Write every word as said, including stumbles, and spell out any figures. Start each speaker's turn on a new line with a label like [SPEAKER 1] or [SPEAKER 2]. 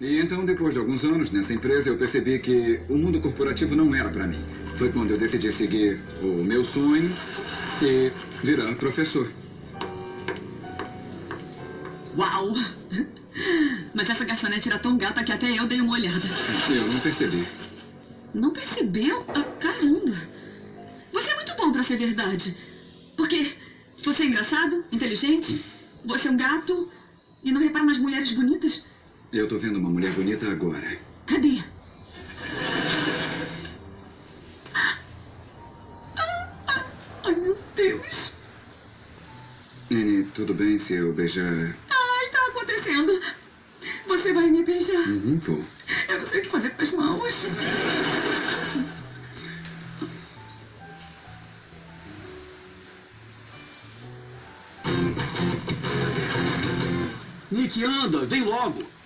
[SPEAKER 1] E então, depois de alguns anos nessa empresa, eu percebi que o mundo corporativo não era para mim. Foi quando eu decidi seguir o meu sonho e virar professor.
[SPEAKER 2] Uau! Mas essa garçonete era tão gata que até eu dei uma olhada.
[SPEAKER 1] Eu não percebi.
[SPEAKER 2] Não percebeu? Ah, caramba! Você é muito bom pra ser verdade. Porque você é engraçado, inteligente, você é um gato e não repara nas mulheres bonitas.
[SPEAKER 1] Eu tô vendo uma mulher bonita agora.
[SPEAKER 2] Cadê? Ai, meu Deus.
[SPEAKER 1] Annie, tudo bem se eu beijar?
[SPEAKER 2] Ai, tá acontecendo. Você vai me beijar?
[SPEAKER 1] Uhum, vou.
[SPEAKER 2] Eu não sei o que fazer com as mãos.
[SPEAKER 3] Nick, anda, vem logo.